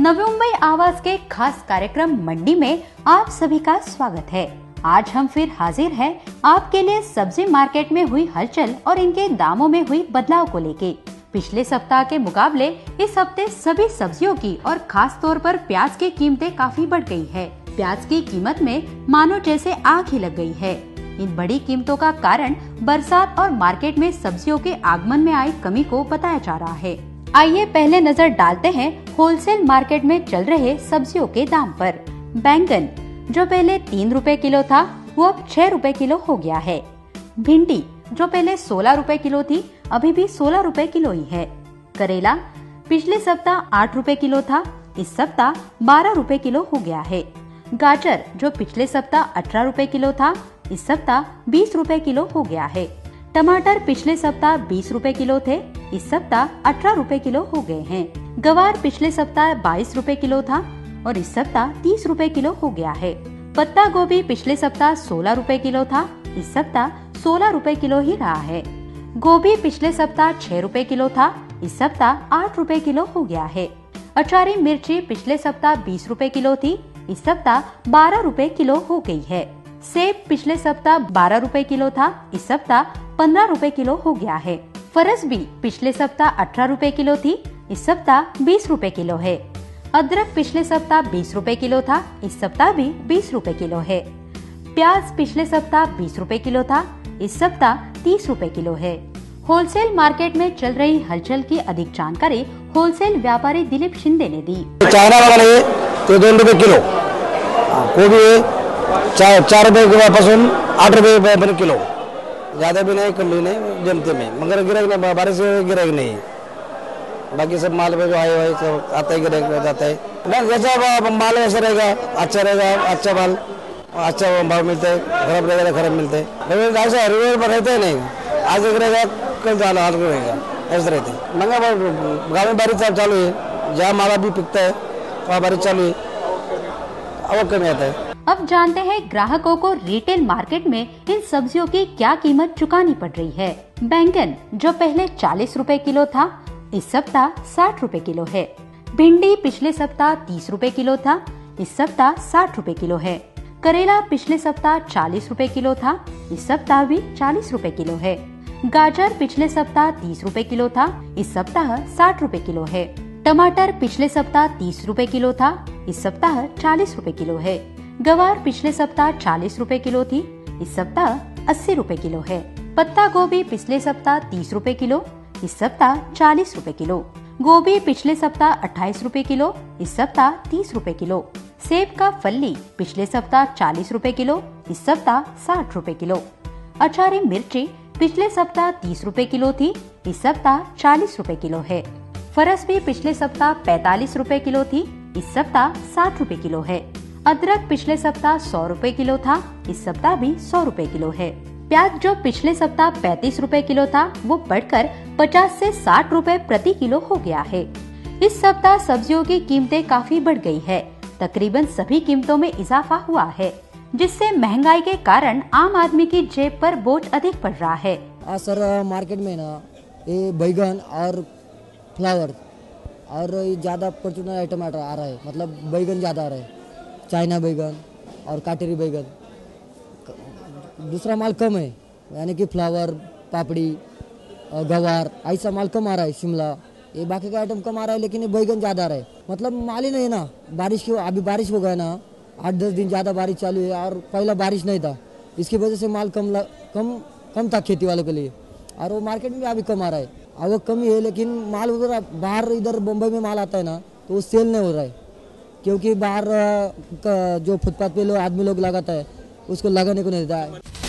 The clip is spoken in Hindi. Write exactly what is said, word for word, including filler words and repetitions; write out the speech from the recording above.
नवी मुंबई आवाज के खास कार्यक्रम मंडी में आप सभी का स्वागत है। आज हम फिर हाजिर हैं आपके लिए सब्जी मार्केट में हुई हलचल और इनके दामों में हुई बदलाव को लेके। पिछले सप्ताह के मुकाबले इस हफ्ते सभी सब्जियों की और खास तौर पर प्याज की कीमतें काफी बढ़ गई है। प्याज की कीमत में मानो जैसे आग ही लग गई है। इन बड़ी कीमतों का कारण बरसात और मार्केट में सब्जियों के आगमन में आई कमी को बताया जा रहा है। आइए पहले नजर डालते हैं होलसेल मार्केट में चल रहे सब्जियों के दाम पर। बैंगन जो पहले तीन रुपए किलो था वो अब छह रुपए किलो हो गया है। भिंडी जो पहले सोलह रुपए किलो थी अभी भी सोलह रुपए किलो ही है। करेला पिछले सप्ताह आठ रुपए किलो था, इस सप्ताह बारह रुपए किलो हो गया है। गाजर जो पिछले सप्ताह अठारह रुपए किलो था, इस सप्ताह बीस रुपए किलो हो गया है। टमाटर पिछले सप्ताह बीस रुपए किलो थे, इस सप्ताह अठारह रुपए किलो हो गए हैं। गवार पिछले सप्ताह बाईस रुपए किलो था और इस सप्ताह तीस रुपए किलो हो गया है। पत्ता गोभी पिछले सप्ताह सोलह रुपए किलो था, इस सप्ताह सोलह रुपए किलो ही रहा है। गोभी पिछले सप्ताह छह रुपए किलो था, इस सप्ताह आठ रुपए किलो हो गया है। अचारी मिर्ची पिछले सप्ताह बीस रुपए किलो थी, इस सप्ताह बारह रुपए किलो हो गई है। सेब पिछले सप्ताह बारह रुपए किलो था, इस सप्ताह पंद्रह रुपए किलो हो गया है। फरस भी पिछले सप्ताह अठारह रुपए किलो थी, इस सप्ताह बीस रुपए किलो है। अदरक पिछले सप्ताह बीस रुपए किलो था, इस सप्ताह भी बीस रुपए किलो है। प्याज पिछले सप्ताह बीस रुपए किलो था, इस सप्ताह तीस रुपए किलो है। होलसेल मार्केट में चल रही हलचल की अधिक जानकारी होलसेल व्यापारी दिलीप शिंदे ने दी। चायना वाला तो दोन रुपये किलो, कोबी चार चार रुपये पासून आठ रुपये पर किलो, ज्यादा भी नहीं कम भी नहीं, जमते में, मगर गिराक नहीं, बारिश गिराक नहीं। बाकी सब माल पे जो आए हुए सब आता है, गिराक जाता है। जैसा माल वैसा रहेगा, अच्छा रहेगा, अच्छा माल अच्छा भाव मिलता है, खराब रहेगा खराब मिलता है। ऐसा रेट पर रहते नहीं, आज एक रहेगा कल चालू आज रहेगा, ऐसे रहते। महंगा गाँव में बारिश चालू है, जहाँ माल भी बिकता है वहाँ बारिश चालू है, अब कम आता है। अब जानते हैं ग्राहकों को रिटेल मार्केट में इन सब्जियों की क्या कीमत चुकानी पड़ रही है। बैंगन जो पहले चालीस रुपए किलो था, इस सप्ताह साठ रुपए किलो है। भिंडी पिछले सप्ताह तीस रुपए किलो था, इस सप्ताह साठ रुपए किलो है। करेला पिछले सप्ताह चालीस रुपए किलो था, इस सप्ताह भी चालीस रुपए किलो है। गाजर पिछले सप्ताह तीस रुपए किलो था, इस सप्ताह साठ रुपए किलो है। टमाटर पिछले सप्ताह तीस रुपए किलो था, इस सप्ताह चालीस रुपए किलो है। गवार पिछले सप्ताह चालीस रुपए किलो थी, इस सप्ताह अस्सी रुपए किलो है। पत्ता गोभी पिछले सप्ताह तीस रुपए किलो, इस सप्ताह चालीस रुपए किलो। गोभी पिछले सप्ताह अट्ठाईस रुपए किलो, इस सप्ताह तीस रुपए किलो। सेब का फल्ली पिछले सप्ताह चालीस रुपए किलो, इस सप्ताह साठ रुपए किलो। अचारी मिर्ची पिछले सप्ताह तीस रुपए किलो थी, इस सप्ताह चालीस रुपए किलो है। फरस भी पिछले सप्ताह पैतालीस रुपए किलो थी, इस सप्ताह साठ रुपए किलो है। अदरक पिछले सप्ताह सौ रुपए किलो था, इस सप्ताह भी सौ रुपए किलो है। प्याज जो पिछले सप्ताह पैंतीस रुपए किलो था वो बढ़कर पचास से साठ रुपए प्रति किलो हो गया है। इस सप्ताह सब्जियों की कीमतें काफी बढ़ गई है, तकरीबन सभी कीमतों में इजाफा हुआ है, जिससे महंगाई के कारण आम आदमी की जेब पर बोझ अधिक पड़ रहा है। आ, सर मार्केट में ना ये बैगन और फ्लावर और ज्यादा परचून टमाटर आ रहा है, मतलब बैगन ज्यादा आ रहा है, चाइना बैगन और काटेरी बैगन। दूसरा माल कम है, यानी कि फ्लावर, पापड़ी, गवार ऐसा माल कम आ रहा है। शिमला ये बाकी का आइटम कम आ रहा है, लेकिन ये बैगन ज़्यादा आ रहा है। मतलब माल ही नहीं ना, बारिश की अभी बारिश हो गया ना, आठ दस दिन ज़्यादा बारिश चालू है और पहला बारिश नहीं था, इसकी वजह से माल कम कम कम था खेती वालों के लिए, और वो मार्केट में अभी कम आ रहा है। और वो कम ही है, लेकिन माल उधर बाहर इधर मुंबई में माल आता है ना, तो वो सेल नहीं हो रहा है, क्योंकि बाहर जो फुटपाथ पे लोग आदमी लोग लगाता है उसको लगाने को नहीं देता है।